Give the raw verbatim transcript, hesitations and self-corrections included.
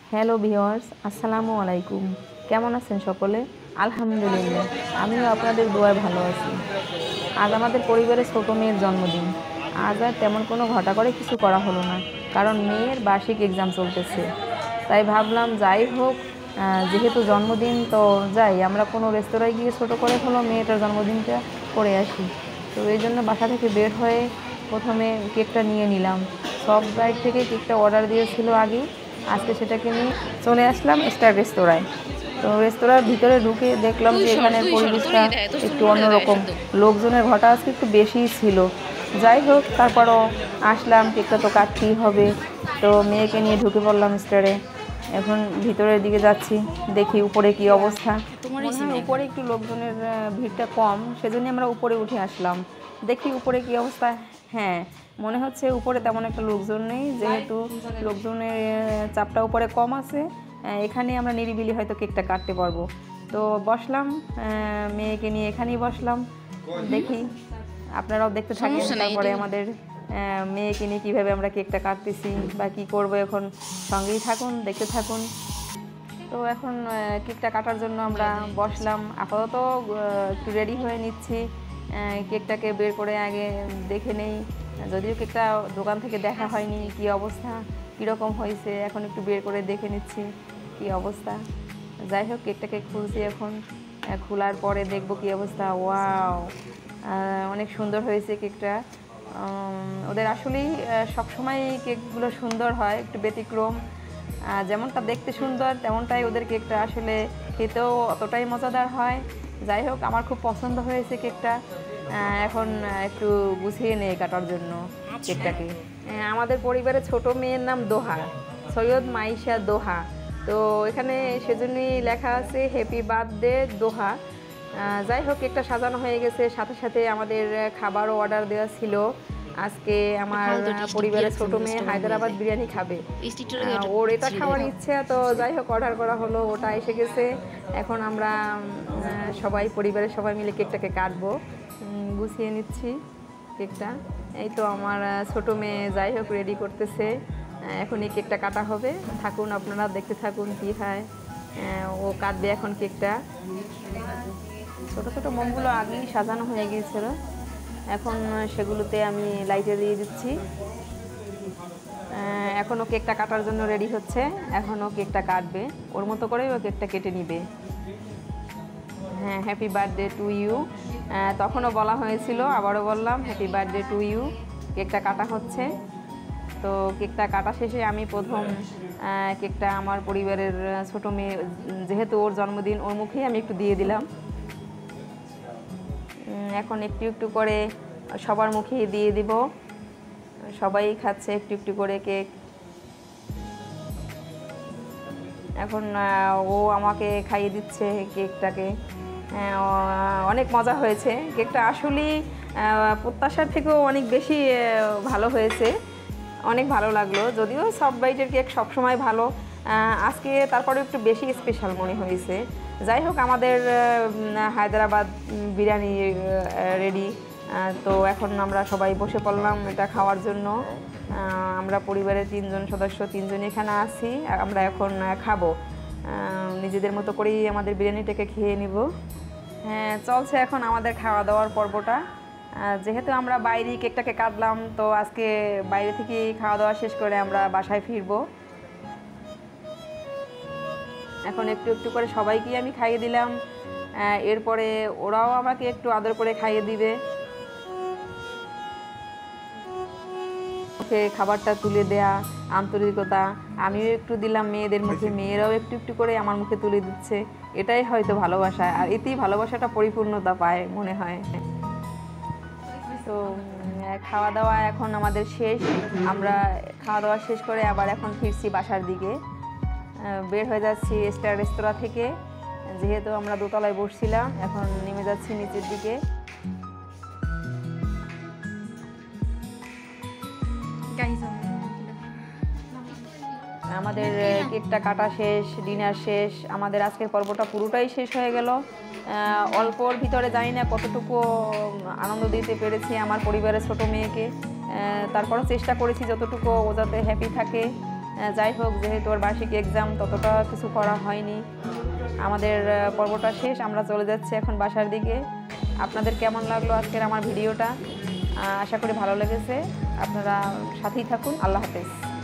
Hello viewers, আসসালামু আলাইকুম। কেমন আছেন সকলে? আলহামদুলিল্লাহ, আমিও আপনাদের দোয়ায় ভালো আছি। আজ আমাদের পরিবারের ছোট মেয়ের জন্মদিন। আজ আর তেমন কোনো ঘটা করে কিছু করা হলো না, কারণ মেয়ের বার্ষিক এক্সাম চলতেছে। তাই ভাবলাম যাই হোক, যেহেতু জন্মদিন তো যাই আমরা কোনো রেস্তোরাঁয় গিয়ে ছোট করে হলো মেয়েটার জন্মদিনটা করে আসি। তো এই জন্য বাসা থেকে বের হয়ে প্রথমে কেকটা নিয়ে নিলাম। সফট ব্রাইট থেকে কেকটা অর্ডার দিয়েছিল আগে, আজকে সেটাকে নিয়ে চলে আসলাম স্টার রেস্তোরাঁয়। তো রেস্তোরাঁর ভিতরে ঢুকে দেখলাম যে এখানের পরিবেশটা একটু অন্যরকম, লোকজনের ঘটা আজকে একটু বেশিই ছিল। যাই হোক, তারপরও আসলাম, কেকটা তো কাটতেই হবে। তো মেয়েকে নিয়ে ঢুকে পড়লাম স্টারে। এখন ভিতরের দিকে যাচ্ছি, দেখি উপরে কি অবস্থা। উপরে একটু লোকজনের ভিড়টা কম, সেজন্য আমরা উপরে উঠে আসলাম, দেখি উপরে কি অবস্থা। হ্যাঁ, মনে হচ্ছে উপরে তেমন একটা লোকজন নেই, যেহেতু লোকজনের চাপটা উপরে কম আছে। এখানে আমরা নিরিবিলি হয়তো কেকটা কাটতে পারবো। তো বসলাম, মেয়েকে নিয়ে এখানেই বসলাম, দেখি আপনারাও দেখতে থাকেন। তারপরে আমাদের মেয়েকে নিয়ে কীভাবে আমরা কেকটা কাটতেছি বা কী করবো, এখন সঙ্গেই থাকুন, দেখতে থাকুন। তো এখন কেকটা কাটার জন্য আমরা বসলাম। আপাতত একটু রেডি হয়ে নিচ্ছি, কেকটাকে বের করে আগে দেখে নেই। যদিও কেকটা দোকান থেকে দেখা হয়নি, কি অবস্থা, কীরকম হয়েছে, এখন একটু বের করে দেখে নিচ্ছি কি অবস্থা। যাই হোক, কেকটাকে খুলছি এখন, খোলার পরে দেখব কি অবস্থা। ওয়াও, অনেক সুন্দর হয়েছে কেকটা। ওদের আসলেই সবসময় কেকগুলো সুন্দর হয়, একটু ব্যতিক্রম। যেমনটা দেখতে সুন্দর তেমনটাই ওদের কেকটা আসলে খেতেও অতটাই মজাদার হয়। যাই হোক, আমার খুব পছন্দ হয়েছে কেকটা। এখন একটু গুছিয়ে নেই কাটার জন্য কেকটাকে। আমাদের পরিবারের ছোট মেয়ের নাম দোহা, সৈয়দ মাইশা দোহা। তো এখানে সেজন্যই লেখা আছে হ্যাপি বার্থডে দোহা। যাই হোক, কেকটা সাজানো হয়ে গেছে, সাথে সাথে আমাদের খাবারও অর্ডার দেওয়া ছিল। আজকে আমার পরিবারের ছোট মেয়ে হায়দ্রাবাদ বিরিয়ানি খাবে, ওর এটা খাওয়ার ইচ্ছে। তো যাই হোক, অর্ডার করা হলো, ওটা এসে গেছে। এখন আমরা সবাই পরিবারের সবাই মিলে কেকটাকে কাটবো, গুছিয়ে নিচ্ছি কেকটা। এই তো আমার ছোট মেয়ে যাই হোক রেডি করতেছে, এখন এই কেকটা কাটা হবে। থাকুন, আপনারা দেখতে থাকুন কী হয়। ও কাটবে এখন কেকটা। ছোটো ছোটো মোমগুলো আগেই সাজানো হয়ে গিয়েছিল, এখন সেগুলোতে আমি লাইটে দিয়ে দিচ্ছি। এখনও কেকটা কাটার জন্য রেডি হচ্ছে, এখনও কেকটা কাটবে, ওর মতো করেই ও কেকটা কেটে নিবে। হ্যাঁ, হ্যাপি বার্থডে টু ইউ, তখনও বলা হয়েছিল, আবারও বললাম হ্যাপি বার্থডে টু ইউ। কেকটা কাটা হচ্ছে। তো কেকটা কাটা শেষে আমি প্রথম কেকটা আমার পরিবারের ছোটো মেয়ে, যেহেতু ওর জন্মদিন, ওর মুখেই আমি একটু দিয়ে দিলাম। এখন একটু একটু করে সবার মুখেই দিয়ে দিব, সবাই খাচ্ছে একটু একটু করে কেক। এখন ও আমাকে খাইয়ে দিচ্ছে কেকটাকে। অনেক মজা হয়েছে কেকটা, আসলেই প্রত্যাশার থেকেও অনেক বেশি ভালো হয়েছে, অনেক ভালো লাগলো। যদিও সফট বাইটের কেক সবসময় ভালো, আজকে তারপরে একটু বেশি স্পেশাল মনে হয়েছে। যাই হোক, আমাদের হায়দ্রাবাদ বিরিয়ানি রেডি। তো এখন আমরা সবাই বসে পড়লাম এটা খাওয়ার জন্য। আমরা পরিবারের তিনজন সদস্য, তিনজন এখানে আছি, আমরা এখন খাবো। নিজেদের মতো করেই আমাদের বিরিয়ানিটাকে খেয়ে নিব। হ্যাঁ, চলছে এখন আমাদের খাওয়া দাওয়ার পর্বটা। যেহেতু আমরা বাইরে কেকটাকে কাটলাম, তো আজকে বাইরে থেকে খাওয়া দাওয়া শেষ করে আমরা বাসায় ফিরবো। এখন একটু একটু করে সবাইকেই আমি খাইয়ে দিলাম, এরপরে ওরাও আমাকে একটু আদর করে খাইয়ে দিবে। মুখে খাবারটা তুলে দেয়া, আন্তরিকতা, আমিও একটু দিলাম মেয়েদের মুখে, মেয়েরাও একটু একটু করে আমার মুখে তুলে দিচ্ছে। এটাই হয়তো ভালোবাসা, আর এতেই ভালোবাসাটা পরিপূর্ণতা পায় মনে হয়। তো খাওয়া দাওয়া এখন আমাদের শেষ, আমরা খাওয়া দাওয়া শেষ করে আবার এখন ফিরছি বাসার দিকে, বের হয়ে যাচ্ছি স্টার রেস্তোরাঁ থেকে। যেহেতু আমরা দোতলায় বসছিলাম, এখন নেমে যাচ্ছি নিচের দিকে। আমাদের কেকটা কাটা শেষ, ডিনার শেষ, আমাদের আজকের পর্বটা পুরোটাই শেষ হয়ে গেল। অল্পর ভিতরে জানি না কতটুকু আনন্দ দিতে পেরেছি আমার পরিবারের ছোট মেয়েকে, তারপরও চেষ্টা করেছি যতটুকু ও যাতে হ্যাপি থাকে। যাই হোক, যেহেতু ওর বার্ষিক এক্সাম, ততটা কিছু করা হয়নি। আমাদের পর্বটা শেষ, আমরা চলে যাচ্ছি এখন বাসার দিকে। আপনাদের কেমন লাগলো আজকের আমার ভিডিওটা? আশা করি ভালো লেগেছে। আপনারা সাথেই থাকুন। আল্লাহ হাফেজ।